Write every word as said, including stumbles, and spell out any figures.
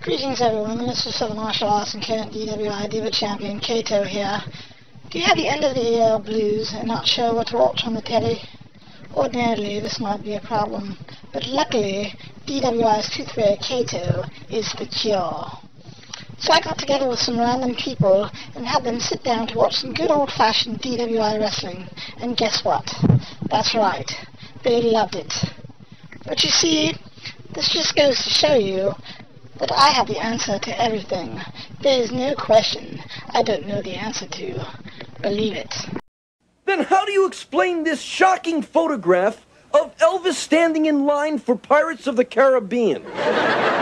Greetings everyone, Minister for the Martial Arts and current D W I Diva Champion, Kato here. Do you have the end of the year blues and not sure what to watch on the telly? Ordinarily this might be a problem, but luckily D W I's tooth fairy Kato is the cure. So I got together with some random people and had them sit down to watch some good old-fashioned D W I wrestling, and guess what? That's right, they loved it. But you see, this just goes to show you that I have the answer to everything. There is no question I don't know the answer to. Believe it. Then how do you explain this shocking photograph of Elvis standing in line for Pirates of the Caribbean?